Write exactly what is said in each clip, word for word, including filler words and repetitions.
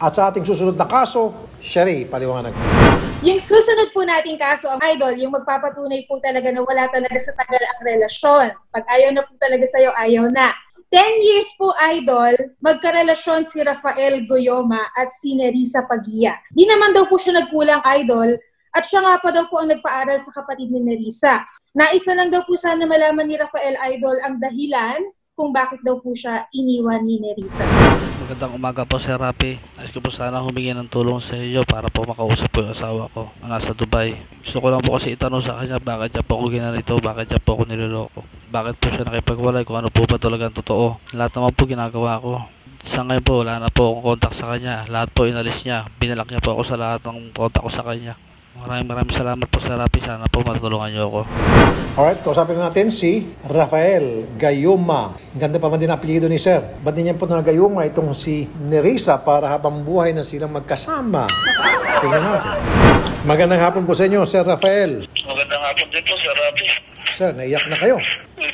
At sa ating susunod na kaso, Sherry, paliwanag. Yung susunod po nating kaso, ang idol, yung magpapatunay po talaga na wala talaga sa tagal ang relasyon. Pag ayaw na po talaga sa'yo, ayaw na. ten years po, idol, magkarelasyon si Rafael Goyoma at si Nerissa Pagia. Di naman daw po siya nagkulang, idol, at siya nga pa daw po ang nagpaaral sa kapatid ni Nerissa. Naisa lang daw po sana malaman ni Rafael, idol, ang dahilan kung bakit daw po siya iniwan ni Nerissa. Magandang umaga po, Sir Rafi. Nais ko po sana humingi ng tulong sa iyo para po makausap po yung asawa ko na nasa Dubai. Gusto ko lang po kasi itanong sa kanya bakit niya po ako ginanito, bakit niya po ako niloloko. Bakit po siya nakipagwalay, kung ano po ba talaga ang totoo. Lahat naman po ginagawa ko. Sa ngayon po, wala na po akong contact sa kanya. Lahat po inalis niya. Binalak niya po ako sa lahat ng contact ko sa kanya. Maraming maraming salamat po, Sir Rafi. Sana po matulungan niyo ako. Alright, kausapin natin si Rafael Goyoma. Ganda pa man din apelyido ni Sir. Ba't din yan po na Goyoma itong si Nerissa para habang buhay na silang magkasama? Tingnan natin. Magandang hapon po sa inyo, Sir Rafael. Magandang hapon din po, Sir Rafi. Sir, naiyak na kayo.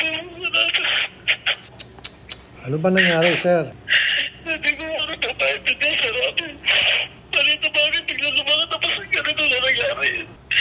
Ano ba nangyari, Sir? Hindi ko ano pa paintindi, Sir Rafi. Palito bakit bigla lumangat tapos ganito na nangyari.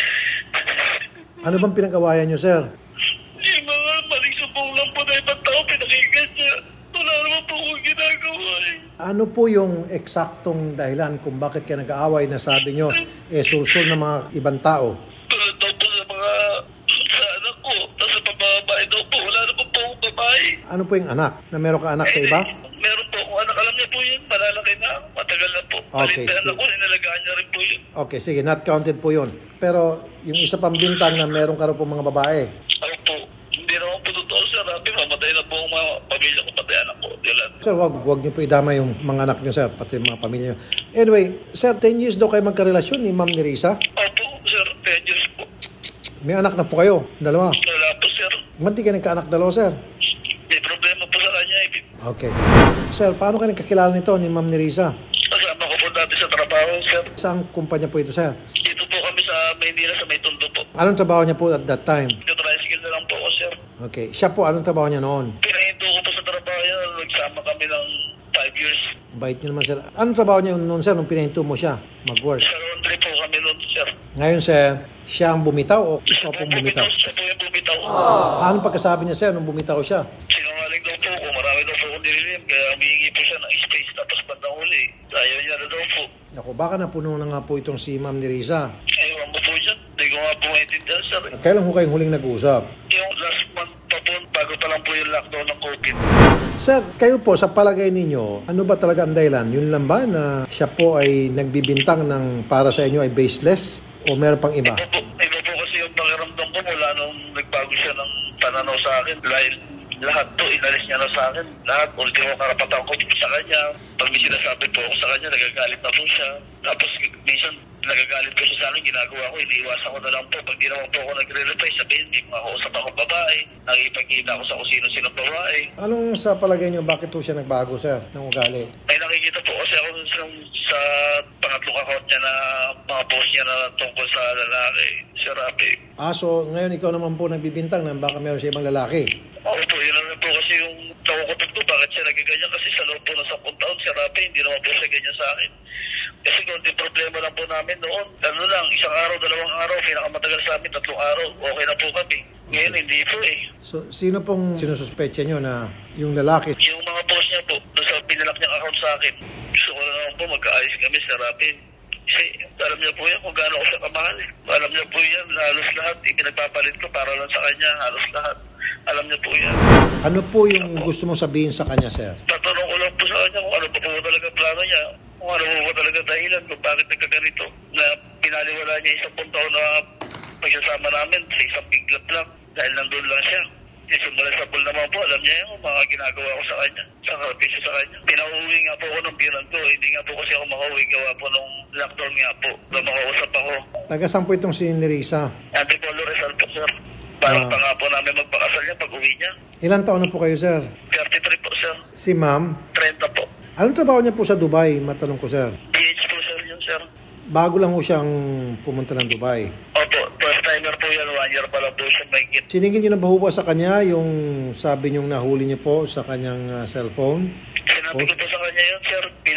Ano bang pinag-awayan nyo, Sir? Yung mga maling subong lang po na ibang tao pinakigan niya. Wala naman po kong ginagawa eh. Ano po yung eksaktong dahilan kung bakit kayo nag-aaway na sabi nyo, eh, sulsul ng mga ibang tao? Tulad daw po sa mga sa anak ko. Tapos sa babae daw po. Wala naman po akong babae. Ano po yung anak? Na meron ka anak sa iba? Meron po akong anak. Alam niya po yun. Malalaki na. Matagal na po. Okay, Palintayan so- ako. Inalagaan niya rin po yun. Okay, sige, not counted po yun. Pero yung isa pang bintang na meron ka rin po mga babae. Ako po. Hindi naman po totoo, Sir Rafi. Mamatay na po ang mga pamilya ko. Pati anak ko. Dilan. Sir, wag, wag niyo po idama yung mga anak niyo, Sir, pati yung mga pamilya niyo. Anyway, Sir, ten years daw kayo magkarelasyon ni Ma'am Nerissa. Opo, Sir. ten years po. May anak na po kayo, dalawa. Wala po, Sir. Ba't di kayo nagkaanak dalawa, Sir? May problema po sa kanya. Eh. Okay. Sir, paano kayo nagkakilala nito ni Ma'am Nerissa? Kasama ko po dati sa trabaho, Sir. Saan kumpanya po ito, Sir? Dito po kami sa Maynila, sa May Tondo po. Anong trabaho niya po at that time? Tricycle na lang po ako, Sir. Okay. Siya po, anong trabaho niya noon? Pinahinto ko po sa trabaho niya. Nagsama kami ng five years. Bait niyo naman, Sir. Anong trabaho niya noon, Sir, nung pinahinto mo siya mag-work? Sa laundry po kami noon, Sir. Ngayon, Sir, siya ang bumitaw o ikaw pong bumitaw? Siya po yung bumitaw. Paano pagkasabi niya, Sir, nung bumitaw siya? Sinungaling daw po ko. Marami daw po kong nililim. Kaya humihingi po siya ng space. Tapos bandang huli. Ayaw niya na daw po. Naku, baka napuno na nga po itong si Ma'am Nerissa. Ewan mo po dyan. Hindi ko nga po maintindihan, Sir. Kailan ho kayong huling nag-uusap? Yung last month pa po, bago pa lang po yung lockdown ng COVID. Sir, kayo po, sa palagay ninyo, ano ba talaga ang dahilan? Yun lang ba na siya po ay nagbibintang ng para sa inyo ay baseless? O meron pang iba? Iba po, iba po kasi yung pakiramdam ko mula nung nagbago siya ng pananaw sa akin. Dahil lahat to, inalis niya na sa akin. Lahat, ultimo karapatan ko sa kanya. Pag may sinasabi po ako sa kanya, nagagalit na po siya. Tapos minsan, nagagalit po siya sa akin, ginagawa ko, iniiwasan ko na lang po. Pag di naman po ako nagre-reply, sabihin, hindi mo ako usap akong babae. Nakikipagkita ako sa kung sino-sino babae. Anong sa palagay niyo, bakit po siya nagbago, Sir, ng ugali? May nakikita po kasi ako sa, sa pangatlong account niya na mga post niya na tungkol sa lalaki, Sir Rafi. Ah, so ngayon ikaw naman po nagbibintang na baka meron siya ibang lalaki. Oo po, yun naman po kasi yung nakukutot ko, bakit siya nagaganyan kasi sa loob po ng sampung taon, Sir Rafi, hindi naman po siya ganyan sa akin. Kasi kung yung problema lang po namin noon, ano lang, isang araw, dalawang araw, pinakamatagal sa amin, tatlong araw, okay na po kami. Ngayon, hindi po eh. So, sino pong sinususpetsa nyo na yung lalaki? Yung mga post niya po, doon sa pinalak niyang account sa akin, gusto ko na naman po magkaayos kami, Sir Rafi. Kasi alam niya po yan kung gaano ko siya kamahal. Alam niya po yan, halos lahat, ipinagpapalit ko para lang sa kanya, halos lahat. Alam niya po yan. Ano po yung gusto mong sabihin sa kanya, Sir? Tatanong ko lang po sa kanya kung ano pa po talaga plano niya. Kung ano po talaga dahilan kung bakit nagkaganito. Na pinaliwala niya isang punta ko na pagsasama namin sa isang biglap lang. Dahil nandun lang siya. Simula sa pool naman po, alam niya yung mga ginagawa ko sa kanya. Sa karpisyo sa kanya. Pinauwi nga po ako ng biran ko. Hindi nga po kasi ako makauwi. Gawa po nung lockdown nga po. Na makausap ako. Taga saan po itong si Nerissa? Antipolo Rizal po, sir. Parang Ah. pa nga po namin magpakasal niya pag uwi niya. Ilan taon na po kayo, Sir? thirty-three po, sir. Si Ma'am? thirty po. Anong trabaho niya po sa Dubai? Matanong ko, Sir. P H po, sir, yun, sir. Bago lang po siyang pumunta ng Dubai. Opo, first timer po yan. One year pa lang po siya may git. Siningin niyo na ba ho ba sa kanya yung sabi niyong nahuli niyo po sa kanyang uh, cellphone? Sinabi ko po sa kanya yun, sir.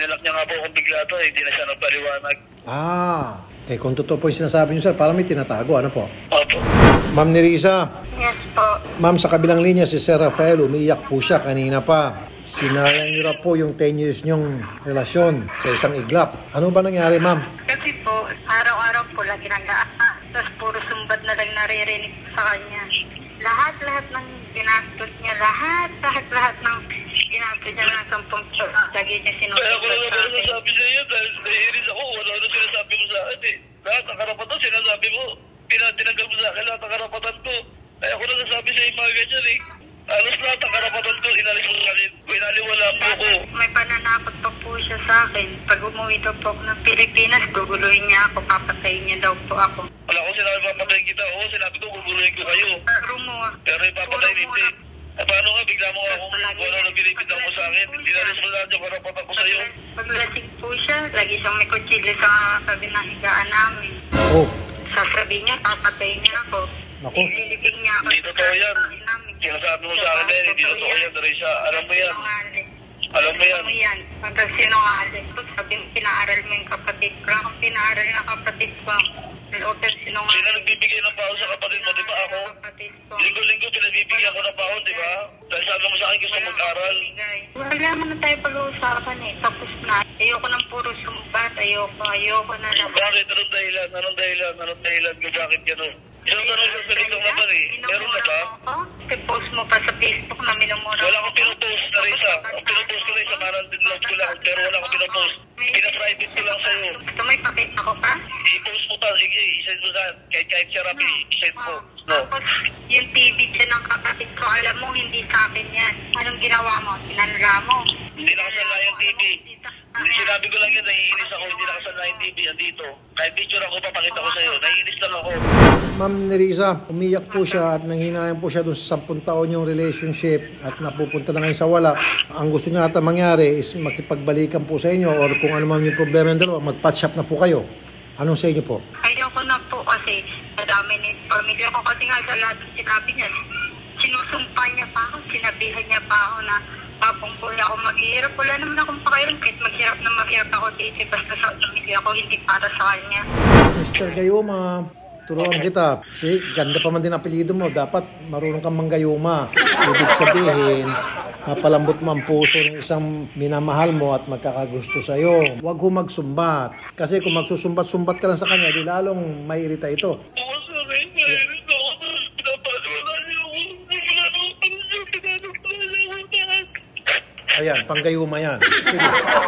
Binalak niya nga po akong bigla to, eh. Hindi na siya nagpaliwanag. Ah, eh kung totoo po yung sinasabi niyo, sir, parang may tinatago. Ano po? Opo. Ma'am Nerissa, Yes po. ma'am, sa kabilang linya, si Sir Rafael, umiiyak po siya kanina pa. Sinayang niyo na po yung ten years niyong relasyon sa isang iglap. Ano ba nangyari, ma'am? Kasi po, araw-araw po lagi nag-aapa. Tapos puro sumbat na lang naririnig sa kanya. Lahat-lahat ng ginastos niya, lahat, lahat-lahat ng ginastos niya ng sampung piso. Lagi niya Kaya ko sinusunod lang sa naman akin. nasabi sa iyo dahil naiinis ako. Wala na sinasabi mo sa akin eh. Lahat ng karapatan sinasabi mo. Pinatinanggal mo sa akin lahat ng karapatan ko. Kaya ko lang nasabi sa iyo mga ganyan eh. Halos lahat ng karapatan ko, inalis mo sa akin. Pinaliwala mo ako. May pananakot pa po siya sa akin. Pag umuwi daw po ako ng Pilipinas, guguluhin niya ako, papatayin niya daw po ako. Wala ko sinabi papatayin kita. Oo, sinabi ko guguluhin ko kayo. Pero mo, Pero ipapatayin hindi. Eh paano nga, bigla mo nga akong wala na binibitaw mo sa akin. Inalis mo lahat yung karapatan ko sa iyo. pag lasing po siya, lagi siyang may kutsilyo sa sabi ng higaan namin. Oh, Sasabihin niya, papatayin niya ako. Naku. Ililibing niya ako. Hindi totoo yan. Sinasabi mo sa akin eh, hindi totoo yan, Teresa. Alam mo yan. Alam mo yan. Alam mo yan. Hanggang sinungaling. Sabi mo, pinaaral mo yung kapatid ko. Akong pinaaral ng kapatid ko. Open sinungaling. Sino nagbibigay ng baon sa kapatid mo, di ba ako? Kapatid ko. Linggo-linggo pinagbibigyan ko ng baon, di ba? Dahil sabi mo sa akin gusto mag-aral. Wala mo na tayo pag-uusapan eh. Tapos na. Ayoko ng puro sumbat. Ayoko. Ayoko na lang. Bakit? Anong dahilan? Anong dahilan? Anong dahilan? Kung bakit gano'n? Isang tanong sa sarili lang naman eh. Meron na ba? Post mo pa sa Facebook na minumura. Wala akong pinupost na rin sa. Ang pinupost ko rin sa maran din love ko lang. Pero wala akong pinupost. Pina-private ko lang sa'yo. Gusto mo ipakita ko pa? I-post mo pa. Sige, isend mo saan. Kahit kahit siya rapi, isend mo. No. Tapos, yung T V dyan ng kapatid ko, alam mo, hindi sa akin yan. Anong ginawa mo? Tinanra mo. Hindi nakasala yung T V. Hindi sinabi ko lang yun, naiinis ako. Hindi nakasala yung T V. Andito. Kahit picture ako, papakita ko sa'yo. Naiinis lang ako. Ma'am Nerissa, umiyak po siya at nanghinayan po siya doon sa sampung taon yung relationship at napupunta na ngayon sa wala. Ang gusto niya ata mangyari is makipagbalikan po sa inyo or kung ano man yung problema ng dalawa, mag-patch up na po kayo. Anong sa inyo po? Ayoko na po kasi madami ni pamilya ko kasi nga sa lahat ng sinabi niya, sinusumpa niya pa ako, sinabihan niya pa ako na tapong po ako maghihirap. Wala naman akong pakialam kahit maghirap na maghirap ako dito basta sa pamilya ko, hindi para sa kanya. Mister Gayuma, turuan kita. Kasi ganda pa man din ang apelyido mo. Dapat marunong kang manggayuma. Ibig sabihin, mapalambot mo ang puso ng isang minamahal mo at magkakagusto sa'yo. Huwag ho magsumbat. Kasi kung magsusumbat-sumbat ka lang sa kanya, di lalong may irita ito. Oo, sir. Naiinis ako. Pinapaliwala niyo ako. Wala na akong panasyon. Pinapaliwala niyo ako. Ayan, panggayuma yan. Sige.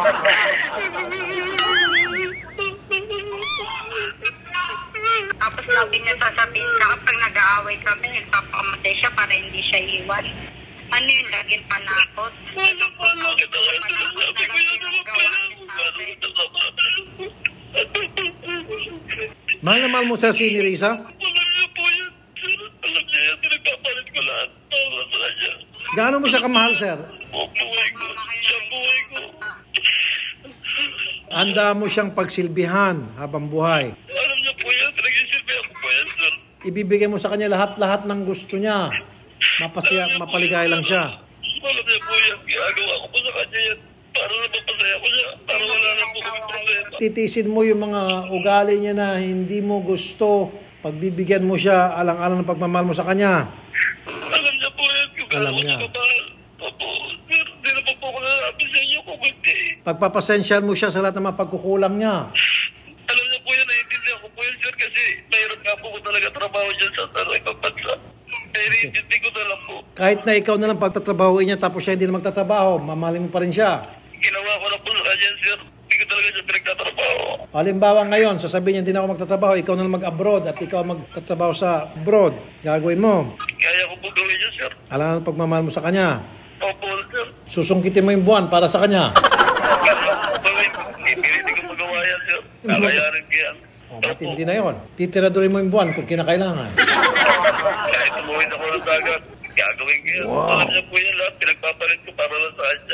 Tapos sabi niya sasabihin sa akin, pag nag-aaway kami, nagpapakamatay siya para hindi siya iwan. Ano yung laging panakot? Wala pa lang kita kayo. Sabi ko yan naman pala. Paano kita kapatid? Mahal na mahal mo sa si Nerissa? Alam niyo po yan, sir. Alam niya yan. Pinagpapalit ko lahat. Para sa kanya. Gaano mo siya kamahal, sir? O buhay ko. Siya buhay ko. Handa mo siyang pagsilbihan habang buhay. Alam niyo po yan. Nag-isilbi ako po yan, sir. Ibibigay mo sa kanya lahat-lahat ng gusto niya. Mapasaya, mapaligay lang siya. Alam niya po yan. Ginagawa ko po sa kanya yan. Para na mapasaya ko siya. Para wala na po kami problema. Titisin mo yung mga ugali niya na hindi mo gusto. Pagbibigyan mo siya, alang-alang ng pagmamahal mo sa kanya. Alam niya po yan. Kung Alam gano'n niya. ko kamahal. Opo, sir. Hindi na po po ako nasabi sa inyo kung hindi. Pagpapasensyahan mo siya sa lahat ng mga pagkukulang niya. Alam niya po yan. Naiintindihan ko po yan, sir. Kasi mayroon nga po ko talaga trabaho dyan sa taray pagbansa. Kaya naiintindi ko na lang po. Kahit na ikaw na lang pagtatrabahoin niya tapos siya hindi na magtatrabaho, mamahalin mo pa rin siya. Ginawa ko na po sa kanya, sir. Hindi ko talaga siya pinagtatrabaho. Halimbawa ngayon, sasabihin niya hindi na ako magtatrabaho, ikaw na lang mag-abroad at ikaw magtatrabaho sa abroad. Gagawin mo. Kaya ko po gawin yun, sir. Alam ang pagmamahal mo sa kanya. Opo, sir. Susungkitin mo yung buwan para sa kanya. Kaya ko po gawin. Hindi ko magawa yan, sir. Kakayarin ko yan. O, matindi na yon. Titiradurin mo yung buwan kung kinakailangan. Kahit tumuhin ako ng dagat, gagawin ko yan. Alam niya po yan lahat. Pinagpapalit ko para lang sa kanya.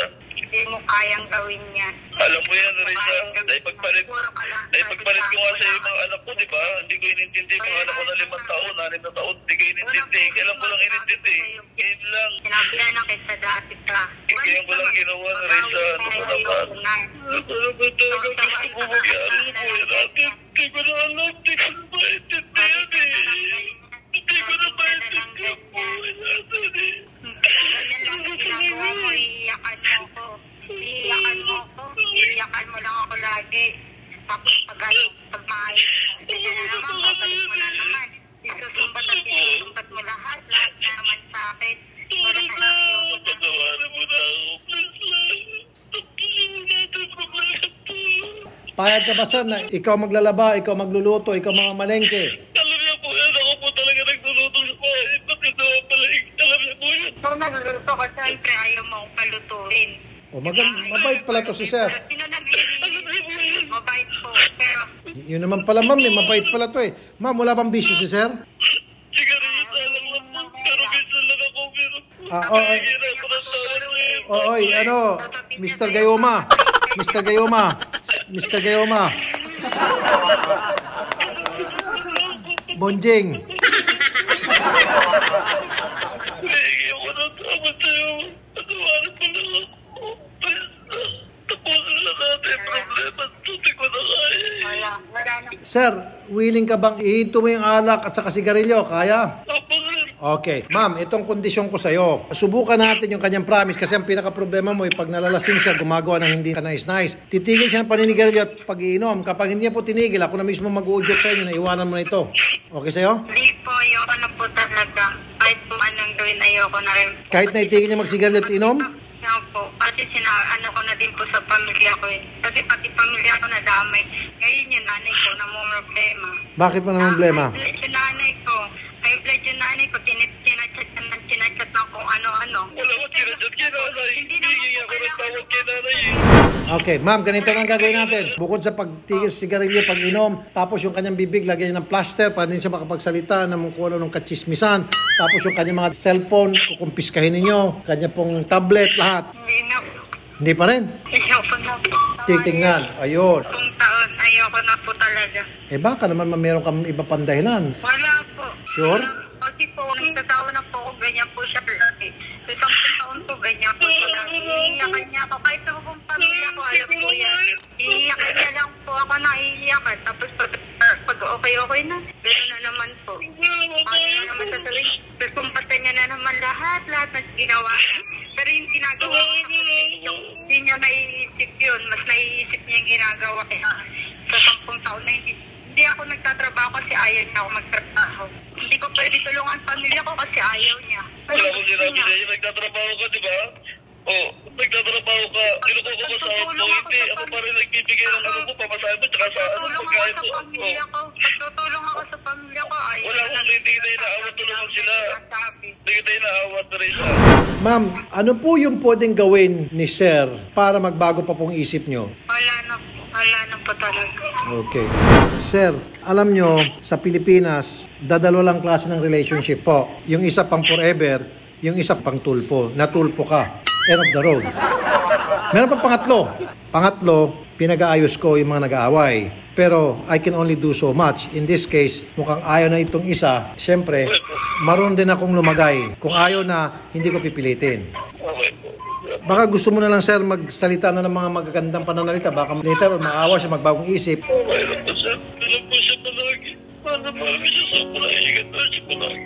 hindi mo kayang gawin yan. Alam mo yan, Risa. Naipagpalit, naipagpalit ko nga sa iyo mga anak ko, di ba? Hindi ko inintindi mga anak ko na limang taon, anim na taon. Hindi ko inintindi. Kailan ko lang inintindi. Ngayon lang. Sinabihan na kita dati ka. Ngayon ko lang ginawa, Risa. Ano ba naman? Ano ba talaga gusto mo magyari sa buhay natin? Hindi ko na alam. Hindi ko na maintindihan eh. Hindi ko na maintindihan ang buhay natin eh. Ganyan lang ang ginagawa mo, iiyakan mo ko. Iiyakan mo ko. Iiyakan mo lang ako lagi. Tapos pag ano, pag maayos mo. Ganyan na naman, babalik mo na naman. Isusumbat at isusumbat mo lahat. Lahat na naman sa akin. Para na ayaw mo na. Patawarin mo na ako. Please lang. Tapos natin problema to. Payag ka ba, sir, na ikaw maglalaba, ikaw magluluto, ikaw mga malengke? Alam niya po yan. Ako po talaga nagluluto sa bahay. Pati daw pala. Alam niya po yan. Kung nagluluto ko, siyempre ayaw mo akong palutuin. O, magand mabait pala to si sir. Sino naglilinis? Mabait po. Pero, Y- yun naman pala, ma'am, eh, mabait pala to eh. Ma'am, wala bang bisyo si sir? Sigarilyo lang lang po. Pero minsan lang ako. Pero Ah, oh, oh, hirap ko na sa akin. oh, oy, ano, Mister Gayoma, Mister Gayoma, Mister Gayoma. Bonjing. Hihingi ako ng tawad sa'yo. Patawarin mo lang ako. Tapusin lang natin yung problema. Tuti ko na kaya. wala. Wala na. Sir, willing ka bang ihinto mo yung alak at saka sigarilyo? Kaya? Tapos Okay. Ma'am, itong kondisyon ko sa'yo. Subukan natin yung kanyang promise kasi ang pinaka-problema mo ay pag nalalasing siya, gumagawa ng hindi ka nice-nice. Titigil siya ng paninigarilyo at pag-iinom. Kapag hindi niya po tinigil, ako na mismo mag-uudyot sa inyo na iwanan mo na ito. Okay sa'yo? Hindi po, ayoko na po talaga. Kahit po anong gawin, ayoko na rin. Kahit na itigil niya magsigarilyo at inom? Yan po. Kasi sina, ano ko na din po sa pamilya ko eh. Kasi pati pamilya ko nadamay. Ngayon yung nanay ko na mo problema. Bakit mo na problema? High blood yung nanay ko. High blood yung nanay ko. Tinit, tinachat na tinachat na kung ano-ano. wala ko tinadyan kay nanay. Hindi naman Hihingi po ako ng kailangan. tawad kay nanay eh. Okay, ma'am, ganito lang gagawin natin. Bukod sa pagtigil sa sigarilyo, pag-inom, tapos yung kanyang bibig, lagyan niya ng plaster para hindi siya makapagsalita ng kung ano ng katsismisan. Tapos yung kanyang mga cellphone, kukumpiskahin ninyo, kanya pong tablet, lahat. Hindi na po. Hindi pa rin. Ayoko na po. Titingnan, ayun. Kung taon, ayoko na po talaga. Eh baka naman meron kang iba pang dahilan. Wala po. Sure? Kasi po, nagtatawa na po ako, ganyan po siya lagi. Sa sampung taon po, ganyan po siya lagi. Iiyakan niya ako. Kahit sa buong pamilya ko, alam po yan. Iiyakan niya lang po ako na iiyakan. Tapos pag, pag okay-okay na, gano'n na naman po. Ano na naman sasabihin? Pagkumpatan niya na naman lahat, lahat na ginawa niya. Pero yung ginagawa ko sa pagkakas, hindi niya naiisip yun. Mas naiisip niya yung ginagawa niya. Sa sampung taon na hindi, hindi ako nagtatrabaho kasi ayaw niya ako magtrabaho. Hindi ko pwede tulungan ang pamilya ko kasi ayaw niya. Wala ko sinabi sa'yo, nagtatrabaho ka, di ba? Oo, nagtatrabaho ka. Kinukuha ko ba sa ako? Hindi, ako pa rin nagbibigay ng ano ko, pamasahe mo, tsaka sa ano, Tutulong ako pagkain sa mo. pamilya ko. Pagtutulong ako sa pamilya ko, ayaw Wala akong hindi kita inaawat, tulungan sila. Sabi. Hindi kita inaawat, Teresa. Ma'am, ano po yung pwedeng gawin ni Sir para magbago pa pong isip nyo? Wala na po. Wala na po talaga. Okay. Sir, alam nyo, sa Pilipinas, dadalo lang klase ng relationship po. Yung isa pang forever, yung isa pang tulpo. Natulpo ka. End of the road. Meron pa pangatlo. Pangatlo, pinag-aayos ko yung mga nag-aaway. Pero I can only do so much. In this case, mukhang ayaw na itong isa. Siyempre, maroon din akong lumagay. Kung ayaw na, hindi ko pipilitin. Okay po. Baka gusto mo na lang, sir, magsalita na ng mga magagandang pananalita. Baka later, maawa siya, magbagong isip. Okay lang po siya. Alam po siya palagi. Paano pa kami siya sa palahingat na siya palagi.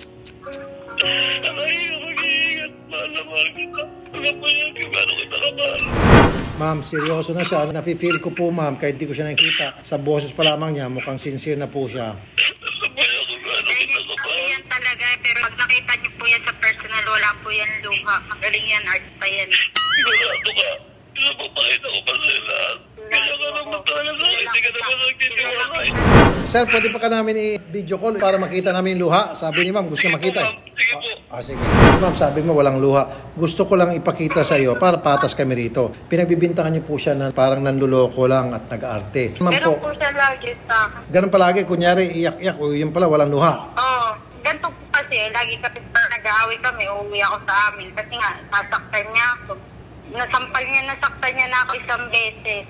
Alay, mag-iingat. Mahal kita. Alam mo yan, kung gano'n kita kamahal. Ma'am, seryoso na siya. Nafe-feel ko po, ma'am, kahit di ko siya nakikita. Sa boses pa lamang niya, mukhang sincere na po siya. Alam mo yan, kung gano'n Dahil kita ako kamahal. yan talaga, pero pag nakita niyo po yan sa personal, wala po yan luha. Magaling yan, art pa yan. Sigurado ka. Pinapapakita ko pa sa'yo lahat. Kaya ka naman talaga. Hindi ka naman nagtitiwala. Sir, pwede pa ka namin i-video call para makita namin yung luha? Sabi ni ma'am, gusto niya makita. eh. Sige po. Ah, sige. Ma'am, sabi mo walang luha. Gusto ko lang ipakita sa iyo para patas kami rito. Pinagbibintangan niyo po siya na parang nanluloko lang at nag-arte. Ma'am Meron po, po siya lagi sa akin. ganun palagi. Kunyari, iyak-iyak. O yun pala, walang luha. Oo. Ganito po kasi, lagi kasi pa nag-aaway kami, uuwi ako sa amin. Kasi nga, sasaktan niya ako. nasampal niya, nasaktan niya na ako isang beses.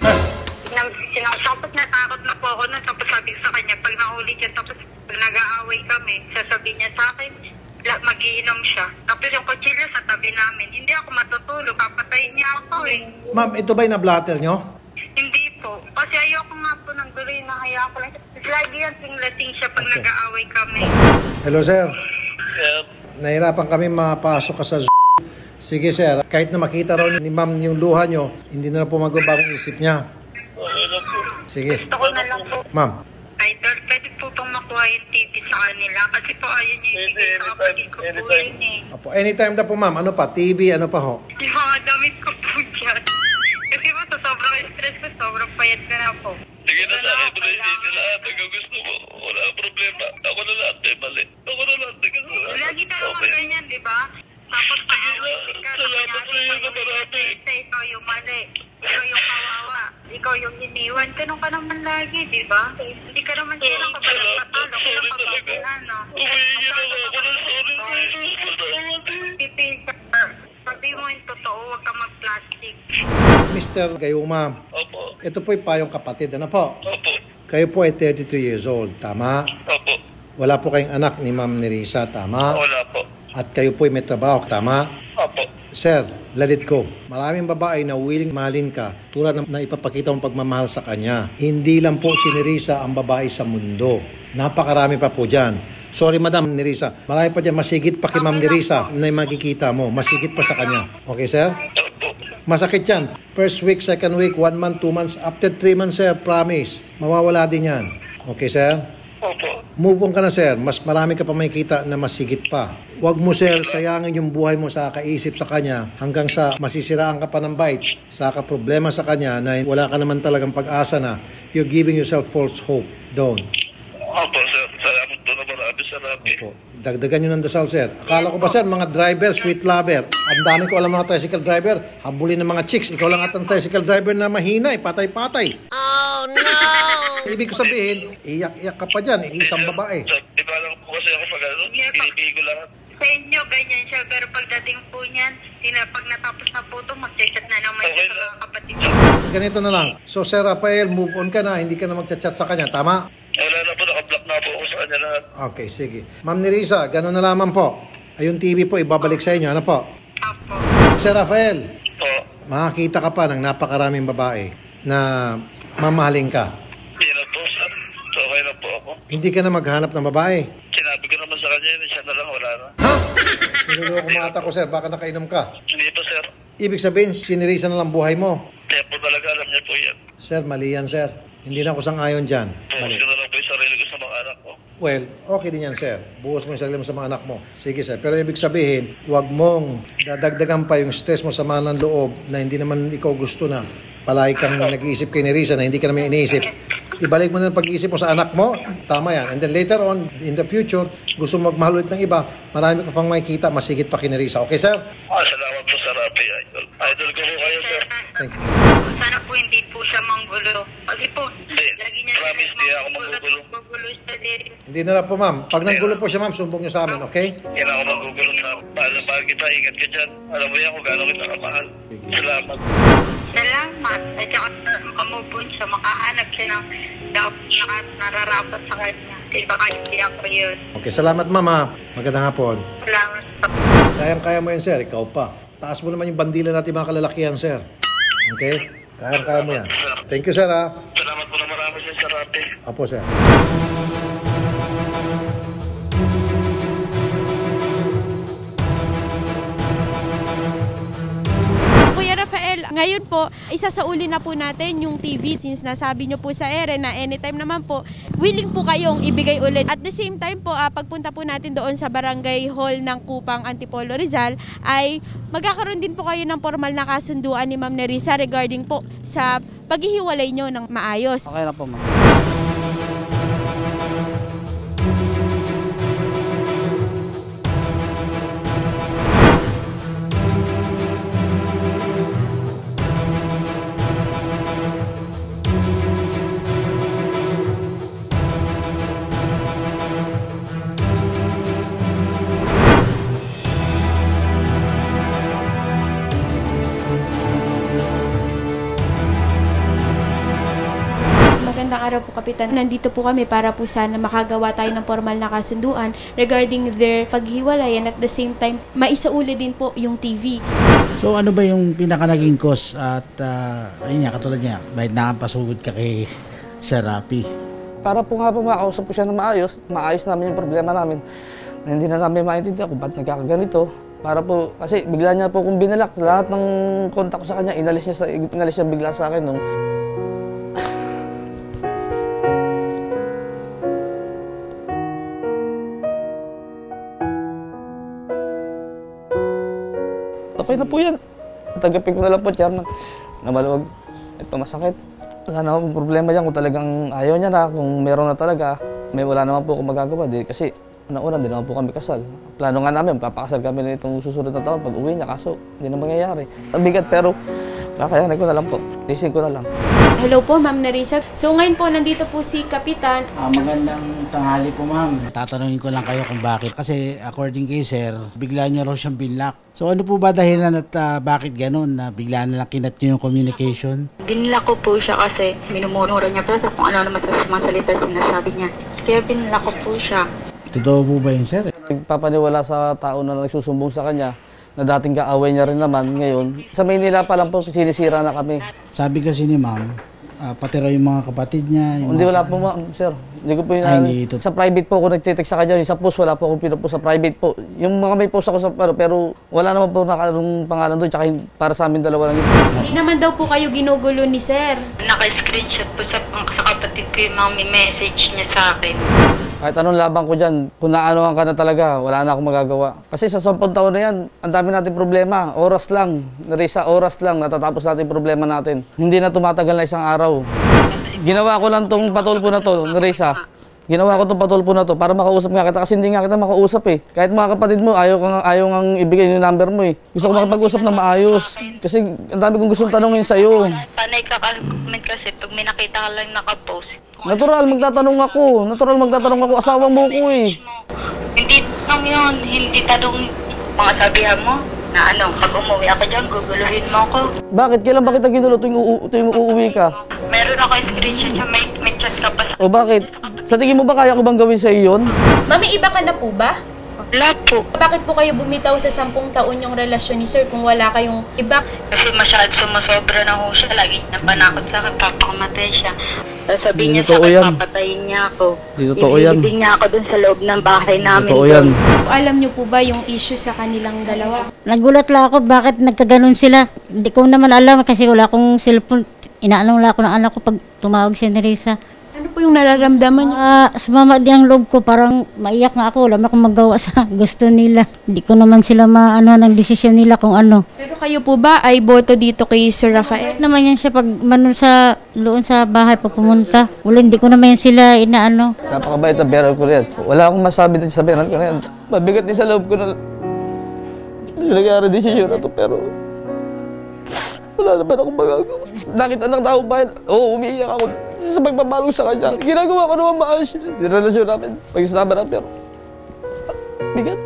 Tapos natakot na po ako na, tapos sabi ko sa kanya, pag nahuli siya, tapos pag nag-aaway kami, sasabihin niya sa akin, la- magiinom siya. Tapos yung kutsilyo sa tabi namin, hindi ako matutulog, papatayin niya ako eh. Ma'am, ito ba yung na-blatter nyo? Hindi po. Kasi ayoko nga po ng guloy na hayaan ko lang siya. Lagi yan sing-lasing siya pag Okay. nag-aaway kami. Hello, sir. Kaya, Nahirapan kami mapasok ka sa Zoom. Sige, sir. Kahit na makita raw ni ma'am yung luha nyo, hindi na, na po magbabagong isip niya. okay lang po. Sige. Gusto ko na lang po. Ma'am. Idol, pwede po bang makuha yung T V sa kanila? Kasi po ayun yung Pwede, ibigay sa anytime, kapatid ko po anytime. yun eh. Apo, anytime na po, ma'am. Ano pa? T V, ano pa ho? Yung mga damit ko po dyan. Kasi po sa sobrang stress ko, sobrang payat ka na po. Sige na sa akin, Wala, tuloy wala. dito lahat. Hanggang gusto mo. Wala kang problema. Ako na lahat eh, mali. Ako na lahat eh. kasi- Lagi na naman Okay. ganyan, di ba? Tapos paaway ka, Salamat kunyari, sa iyo ikaw na marami. yung isa, ikaw yung mali. Ikaw yung kawawa. Ikaw yung iniwan. Ganun ka naman lagi, di ba? Hindi ka naman silang kabalang patalo. Kung Sorry talaga. kababulan, no? Umihingi na nga ako ng sorry sa iyo. Salamat eh. Pipil ka. Sabi mo yung totoo, huwag ka mag-plastic. mister Gayuma, Opo. ito po yung payong kapatid. Ano po? Opo. Kayo po ay thirty-three years old. Tama? Opo. Wala po kayong anak ni Ma'am Nerissa. Tama? Wala po. At kayo po ay may trabaho. Tama? Opo. Sir, lalit ko. Maraming babae na willing mahalin ka tulad ng na ipapakita mong pagmamahal sa kanya. Hindi lang po si Nerissa ang babae sa mundo. Napakarami pa po dyan. Sorry, Madam Nerissa. Marami pa dyan. Masigit pa kay Ma'am Nerissa na yung makikita mo. Masigit pa sa kanya. Okay, sir? Opo. Masakit yan. First week, second week, one month, two months. After three months, sir, promise. Mawawala din yan. Okay, sir? Opo. Move on ka na, sir. Mas marami ka pa makikita na masigit pa. Huwag mo, sir, sayangin yung buhay mo sa kaisip sa kanya hanggang sa masisiraan ka pa ng bite. Sa ka problema sa kanya na wala ka naman talagang pag-asa na you're giving yourself false hope. Don't. Opo, sir. Salamat po na marami sa rapi. Opo. Dagdagan nyo ng dasal, sir. Akala ko ba, sir, mga driver, sweet lover. Ang dami ko alam mga tricycle driver. Habulin ng mga chicks. Ikaw lang at ang tricycle driver na mahina, eh, patay-patay. Oh, no! Ibig ko sabihin, iyak-iyak ka pa dyan. Isang babae. Iba lang po kasi ako pag ano, pinipili ko lahat. Sa inyo, ganyan siya. Pero pagdating po niyan, tina, pag natapos na po ito, mag-chat na naman siya sa mga kapatid ko. Ganito na lang. So, Sir Rafael, move on ka na. Hindi ka na magchat-chat sa kanya. Tama? Wala na po, nakablock na po ako sa kanya lahat. Okay, sige. Ma'am Nerissa, gano'n na lamang po. Ayun T V po, ibabalik sa inyo. Ano po? Apo. Sir Rafael, Po. makakita ka pa ng napakaraming babae na mamahalin ka. Hindi na po, sir. So, okay na po ako. Hindi ka na maghanap ng babae. Sinabi ko naman sa kanya, yun, siya na lang, wala na. Ha? Niluloko mga ata ko, sir. Baka nakainom ka. Hindi po, sir. Ibig sabihin, sinirisa na lang buhay mo. Kaya po talaga, alam niya po yan. Sir, mali yan, sir. Hindi na ako sang-ayon dyan. Bukas Mali. ko na lang po yung sarili ko sa mga anak ko. Well, okay din yan, sir. Buhos mo yung sarili mo sa mga anak mo. Sige, sir. Pero ibig sabihin, huwag mong dadagdagan pa yung stress mo sa mga ng loob na hindi naman ikaw gusto na. Palagi kang nag-iisip kay Nerissa na hindi ka naman iniisip. Ibalik mo na ang pag-iisip mo sa anak mo. Tama yan. And then later on, in the future, gusto mo magmahal ulit ng iba, marami ka pang makikita, masigit pa kay Nerissa. Okay, sir? Ah, salamat po sa rapi, idol. Idol ko po kayo, sir. Thank you. Sana po hindi po siya manggulo. Kasi po, Hindi. lagi niya Promise, di ako manggugulo. manggulo siya din. Hindi na lang po, ma'am. Pag nanggulo po siya, ma'am, sumbong niyo sa amin, okay? Hindi na ako magugulo sa paano pa kita, ingat ka dyan. Alam mo yan kung gano'n kita kamahal. Salamat. Salamat. At saka kamupon siya, makahanap siya ng dapat na nararapat sa kanya. Kasi baka hindi ako yun. Okay, salamat, ma'am, ha. Magandang hapon. Salamat po. Kayang-kaya mo yan, sir. Ikaw pa. Taas mo naman yung bandila natin mga kalalakihan, sir. Okay? Kayang-kaya mo yan. Thank you, sir, ha. Salamat po na marami sa rapi. Apo, sir. Kuya Rafael, ngayon po, isasauli na po natin yung T V since nasabi nyo po sa ere na anytime naman po, willing po kayong ibigay ulit. At the same time po, uh, pagpunta po natin doon sa barangay hall ng Kupang Antipolo Rizal, ay magkakaroon din po kayo ng formal na kasunduan ni Ma'am Nerissa regarding po sa paghihiwalay nyo ng maayos. Okay lang po, ma'am. Magandang araw po, Kapitan. Nandito po kami para po sana makagawa tayo ng formal na kasunduan regarding their paghiwalay and at the same time, maisauli din po yung T V. So ano ba yung pinaka naging cause at uh, ayun nga, katulad niya, bakit nakapasugod ka kay Sir Rapi? Para po nga po makausap po siya na maayos, maayos namin yung problema namin. Na hindi na namin maintindihan kung ba't nagkakaganito. Para po, kasi bigla niya po kung binalak, lahat ng kontak ko sa kanya, inalis niya, sa, inalis niya bigla sa akin. Nung... Okay na po yan. Tagapin ko na lang po, Chairman. Na maluwag, ito masakit. Wala naman po problema dyan kung talagang ayaw niya na, kung meron na talaga, may wala naman po akong magagawa. Di, kasi una-una, hindi naman po kami kasal. Plano nga namin, papakasal kami na itong susunod na taon pag uwi niya, kaso hindi na mangyayari. Ang bigat pero kakayanin ko na lang po, tising ko na lang. Hello po, Ma'am Nerissa. So ngayon po, nandito po si Kapitan. Uh, magandang tanghali po, ma'am. Tatanungin ko lang kayo kung bakit. Kasi according kay Sir, bigla niyo raw siyang binlock. So ano po ba dahilan at uh, bakit ganun na bigla na lang kinat niyo yung communication? Binlock ko po siya kasi minumura niya po kung ano naman sa mga salita sinasabi niya. Kaya binlock ko po siya. Totoo po ba yun, Sir? Nagpapaniwala sa tao na nagsusumbong sa kanya na dating kaaway niya rin naman ngayon. Sa Maynila pa lang po, sinisira na kami. Sabi kasi ni ma'am, uh, pati raw yung mga kapatid niya. Yung Hindi, mga... wala po, ma'am, sir. Hindi ko po yun. Ay, hindi ito. Sa private po ako nagtitext sa kanya. Yung sa post, wala po akong pinupost sa private po. Yung mga may post ako sa pero, pero wala naman po nakalong pangalan doon. Tsaka para sa amin dalawa lang yun. Hindi naman daw po kayo ginugulo ni Sir. Naka-screenshot po sa, sa kapatid ko yung mga may message niya sa akin. Kahit anong labang ko dyan, kung naanoan ka na talaga, wala na akong magagawa. Kasi sa sampung taon na yan, ang dami natin problema. Oras lang, Nerissa, oras lang, natatapos natin yung problema natin. Hindi na tumatagal na isang araw. Ginawa ko lang tong patulpo na to, Nerissa. Ginawa ko tong patulpo na to para makausap nga kita kasi hindi nga kita makausap eh. Kahit mga kapatid mo, ayaw kang ayaw kang ibigay yung number mo eh. Gusto ko makipag-usap na maayos. Kasi ang dami kong gustong tanongin sa'yo. Panay ka comment kasi pag may nakita ka lang nakapost. Natural, magtatanong ako. Natural, magtatanong ako. Asawang mo ko eh. Hindi tanong yun. Hindi tanong mga sabihan mo na ano, pag umuwi ako dyan, guguluhin mo ako. Bakit? Kailan ba kita ginulo tuwing, u- tuwing uuwi ka? Meron ako screenshot siya, may, may chat ka pa. O bakit? Sa tingin mo ba kaya ko bang gawin sa iyo yun? Mami, iba ka na po ba? Wala po. Bakit po kayo bumitaw sa sampung taon yung relasyon ni Sir kung wala kayong iba? Kasi masyado sumasobra na ho siya. Lagi niya panakot sa akin, papakamatay siya. Sasabihin niya Hindi sa totoo akin, yan. papatayin niya ako. Hindi totoo yan. Ibibigin niya ako dun sa loob ng bahay namin. Totoo yan. Alam niyo po ba yung issue sa kanilang dalawa? Nagulat lang ako bakit nagkaganon sila. Hindi ko naman alam kasi wala akong cellphone. Inaanong lang ako ng anak ko pag tumawag si Nerissa. Ano po yung nararamdaman niyo? Uh, sumama din ang loob ko, parang maiyak nga ako. Wala na akong magawa sa gusto nila. Hindi ko naman sila maano ng desisyon nila kung ano. Pero kayo po ba ay boto dito kay Sir Rafael? Bakit naman yan siya pag manon sa doon sa bahay pag pumunta? Wala, hindi ko naman yan sila inaano. Napakabait na beral ko rin. Wala akong masabi din sa beral ko rin. Mabigat din sa loob ko na hindi nangyari desisyon na to pero wala naman akong magagawa. Nakita ng tao bayan, oo, oh, umiiyak ako sa pagbabalong sa kanya. Ginagawa ko naman maayos yung relasyon namin. Pagsasama na pero bigat.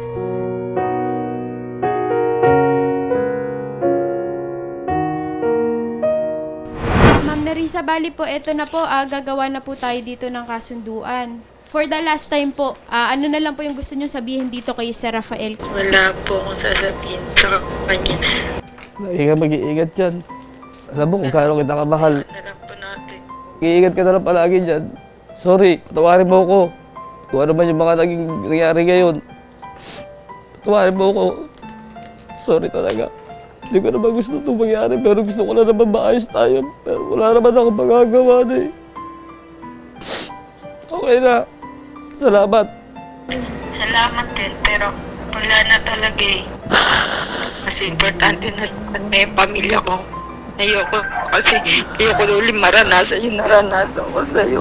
Ma'am Nerissa, bali po, eto na po, ah, gagawa na po tayo dito ng kasunduan. For the last time po, ah, ano na lang po yung gusto niyo sabihin dito kay Sir Rafael? Wala po akong sasabihin sa kanya. Ingat, mag-iingat dyan. Alam mo kung kano kita kamahal. Sarap po natin. Mag-iingat ka na lang palagi dyan. Sorry, patawarin mo ako. Kung ano man yung mga naging nangyari ngayon. Patawarin mo ako. Sorry talaga. Hindi ko naman gusto itong mangyari, pero gusto ko na naman maayos tayo. Pero wala naman akong magagawa na eh. Okay na. Salamat. Salamat din, pero wala na talaga eh. Kasi importante na at may pamilya ko. Ayoko kasi ayoko na ulit maranasan yung naranasan ko sa'yo.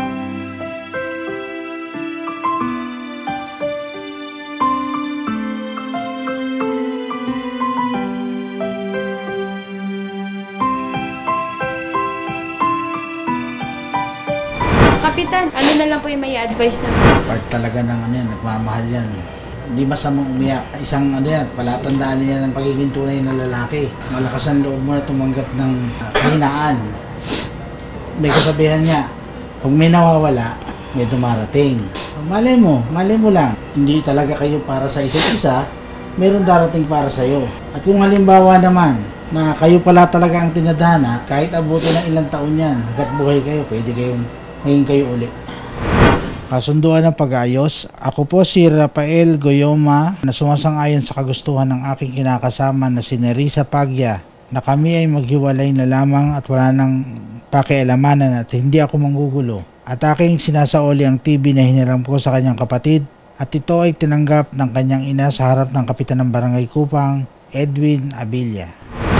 Kapitan, ano na lang po yung may advice na? Part talaga ng ano yan, nagmamahal yan. Hindi masamang umiyak. Isang ano yan, palatandaan niya ng pagiging tunay na lalaki. Malakas ang loob mo na tumanggap ng uh, kahinaan. May kasabihan niya, Pag may nawawala, may dumarating. Malay mo, malay mo lang, hindi talaga kayo para sa isa't isa, meron darating para sa'yo. At kung halimbawa naman, na kayo pala talaga ang tinadhana, kahit abutin ng ilang taon yan, hanggat buhay kayo, pwede kayong ngayon kayo ulit. Kasunduan ng pag-ayos, ako po si Rafael Gayuma na sumasang-ayon sa kagustuhan ng aking kinakasama na si Nerissa Pagya na kami ay maghiwalay na lamang at wala nang pakialamanan at hindi ako manggugulo. At aking sinasaoli ang T V na hiniram ko sa kanyang kapatid at ito ay tinanggap ng kanyang ina sa harap ng kapitan ng Barangay Kupang, Edwin Abilia.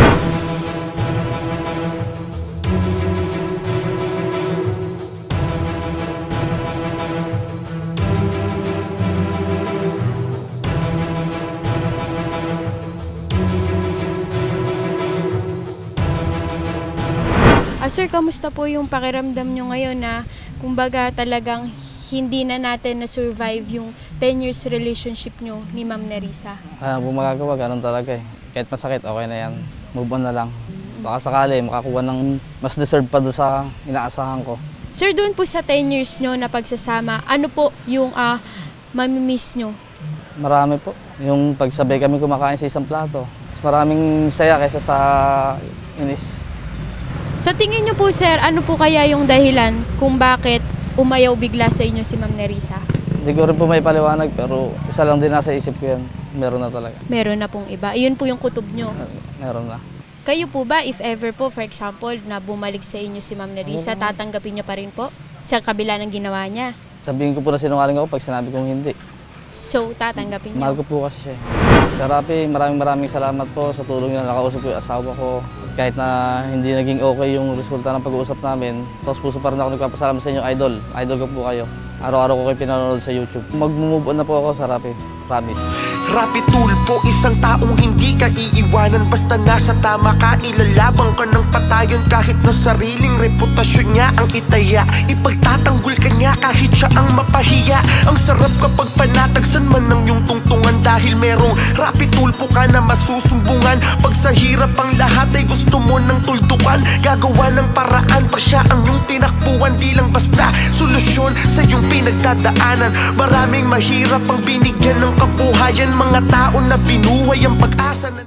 Ah, sir, kamusta po yung pakiramdam nyo ngayon na kumbaga talagang hindi na natin na-survive yung ten years relationship nyo ni Ma'am Nerissa? Ano po magagawa, ganun talaga eh. Kahit masakit, okay na yan. Move on na lang. Baka sakali, makakuha ng mas deserve pa doon sa inaasahan ko. Sir, doon po sa ten years nyo na pagsasama, ano po yung uh, mamimiss nyo? Marami po. Yung pagsabay kami kumakain sa isang plato. Mas maraming saya kaysa sa inis. Sa tingin nyo po, sir, ano po kaya yung dahilan kung bakit umayaw bigla sa inyo si Ma'am Nerissa? Hindi ko rin po may paliwanag, pero isa lang din nasa isip ko yan. Meron na talaga. Meron na pong iba. Iyon po yung kutob nyo. Meron na. Kayo po ba, if ever po, for example, na bumalik sa inyo si Ma'am Nerissa, tatanggapin nyo pa rin po sa kabila ng ginawa niya? Sabihin ko po na sinungaling ako pag sinabi kong hindi. So, tatanggapin nyo? Mahal ko po kasi siya. Sir Rafi, maraming maraming salamat po sa tulong niyo. Nakausap ko yung asawa ko. Kahit na hindi naging okay yung resulta ng pag-uusap namin, tapos puso pa rin ako nagpapasalamat sa inyo, idol. Idol ko po kayo. Araw-araw ko kayo pinanonood sa YouTube. Mag-move on na po ako sa Rafi. Promise. Rapi Tulpo, isang taong hindi ka iiwanan. Basta nasa tama ka, ilalabang ka ng patayon. Kahit na sariling reputasyon niya ang itaya, ipagtatanggol ka niya kahit siya ang mapahiya. Ang sarap kapag panatagsan man ng iyong tungtungan, dahil merong Rapi Tulpo ka na masusumbungan. Pag sa hirap ang lahat ay gusto mo ng tuldukan, gagawa ng paraan pa siya ang iyong tinakbuhan. Di lang basta solusyon sa iyong pinagdadaanan. Maraming mahirap ang binigyan ng kabuhayan, mga tao na binuhay ang pag-asa na